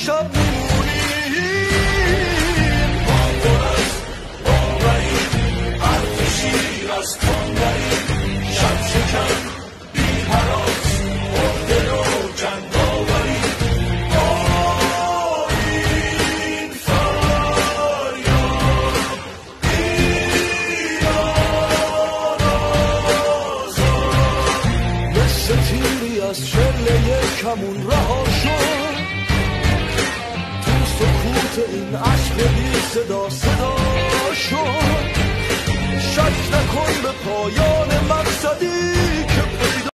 شب میمونیم ما پر از باوریم حرف شیر از تنبریم شب شکن بی حراس دل و جنگ آوریم این فریاد ایران آزاد مثل تیری از چله کمون رها شد تو سکوت این عشق بی صدا شد شک نکن به پایان مقصدی